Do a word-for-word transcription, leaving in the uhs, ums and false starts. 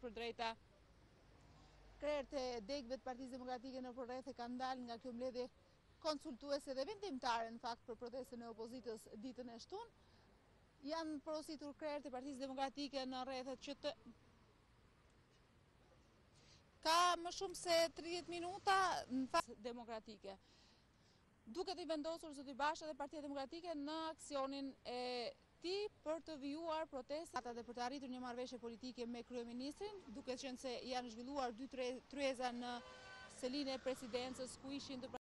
për drejta krerët e degëve të Partisë Demokratike në proteste kanë dalë nga kjo mbledhje konsultuese dhe vendimtare në fakt për protestën e opozitës ditën e shtunë. Janë porositur krerët e Partisë Demokratike në rrethet që të ka më shumë se tridhjetë minuta në fakt demokratike. Duket i vendosur zoti Basha dhe Partia Demokratike në aksionin e tij për të vijuar protestat dhe për të arritur një marrëveshje politike me kryeministrin, duke qenë se janë zhvilluar dy tryeza në selinë e presidencës ku ishin të